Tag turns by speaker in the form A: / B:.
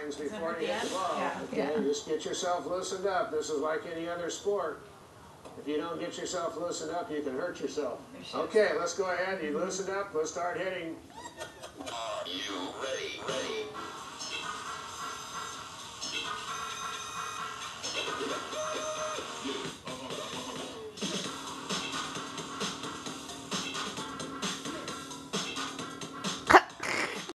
A: seconds before you hit the ball.
B: Yeah.
A: Okay,
B: Yeah.
A: just get yourself loosened up. This is like any other sport. If you don't get yourself loosened up, you can hurt yourself. Okay, let's go ahead. You loosened up. Let's start hitting.
C: Are you ready?